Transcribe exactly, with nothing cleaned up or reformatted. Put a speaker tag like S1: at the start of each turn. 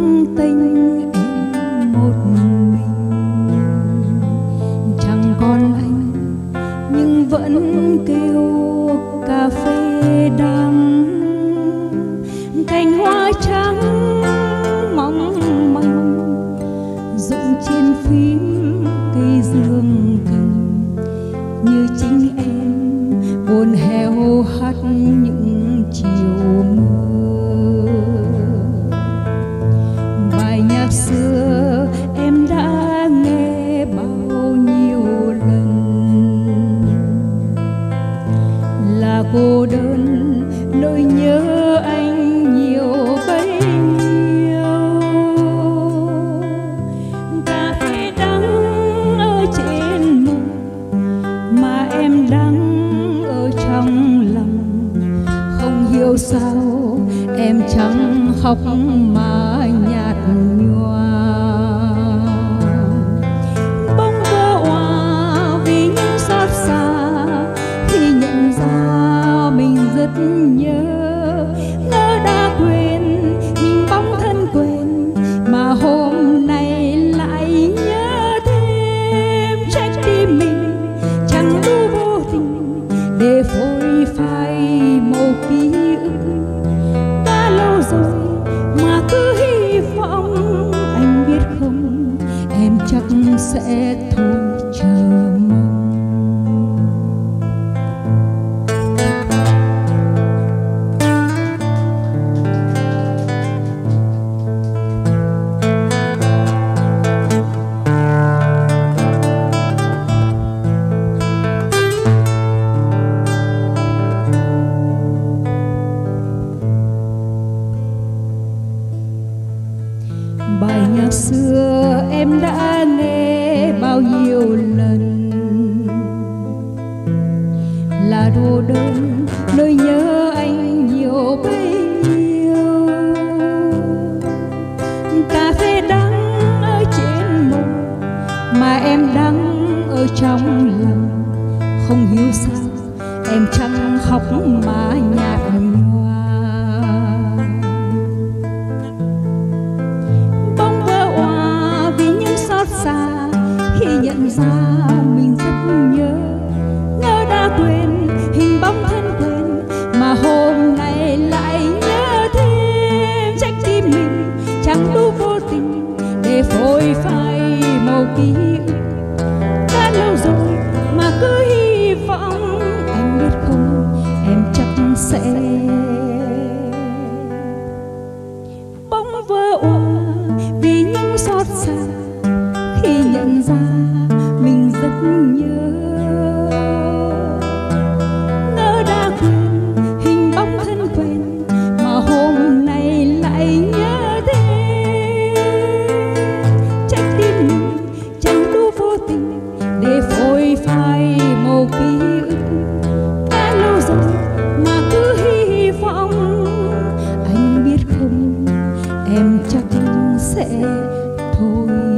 S1: tênh em một mình, chẳng còn anh nhưng vẫn kêu cà phê đắng. Cành hoa trắng mong manh rụng trên phím cây dương cầm, như chính em buồn heo hắt những chiều mưa. Bài nhạc xưa em đã nghe bao nhiêu lần, là cô đơn nỗi nhớ anh nhiều bấy nhiêu. Cà phê đắng ở trên môi mà em đắng ở trong lòng, không hiểu sao em chẳng khóc mà nhạt nhòa. Bỗng vỡ òa vì những xót xa khi nhận ra mình rất nhớ. Ngỡ đã quên nhìn bóng thân quen mà hôm nay lại nhớ thêm. Trách tim mình chẳng đủ vô tình để phôi phai màu ký ức. Đã lâu rồi mà cứ hy vọng, anh biết không em chắc sẽ thôi chờ mong. Bài nhạc xưa em đã nghe bao nhiêu lần, là đồ đơn nỗi nhớ anh nhiều bấy nhiêu. Cà phê đắng ở trên môi mà em đắng ở trong lòng, không hiểu sao em chẳng khóc mà nhạt nhòa. Xa khi nhận ra mình rất nhớ. Ngỡ đã quên hình bóng thân quen mà hôm nay lại nhớ thêm. Trách tim mình chẳng đủ vô tình để phôi phai màu ký ức. Đã lâu rồi mà cứ hy vọng, anh biết không em chắc sẽ bỗng vỡ òa vì những xót xa khi nhận ra mình rất nhớ. Ngỡ đã quên hình bóng thân quen mà hôm nay lại nhớ thêm. Trách tim mình chẳng đủ vô tình để phôi phai màu ký ức. Đã lâu rồi mà cứ hy vọng, anh biết không em chắc sẽ thôi